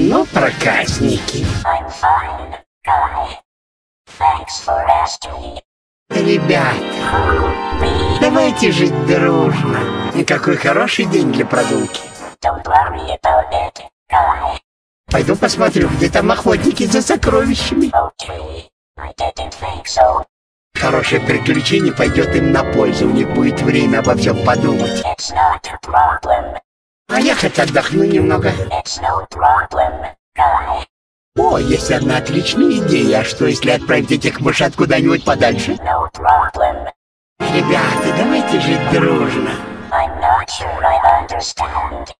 Ну, проказники. Ребята, давайте жить дружно. И какой хороший день для прогулки. Пойду посмотрю, где там охотники за сокровищами. Хорошее приключение пойдет им на пользу, у них будет время обо всем подумать. А я хоть отдохну немного. О, есть одна отличная идея. А что, если отправить этих мышат куда-нибудь подальше? Ребята, давайте жить дружно.